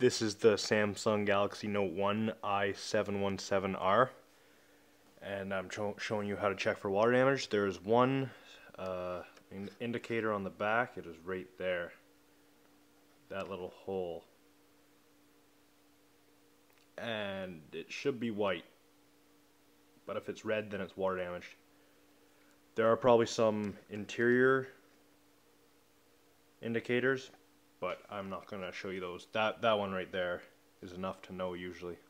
This is the Samsung Galaxy Note 1 i717R, and I'm showing you how to check for water damage. There's one indicator on the back. It is right there, that little hole, and it should be white, but if it's red then it's water damaged. There are probably some interior indicators, but I'm not going to show you those. That one right there is enough to know usually.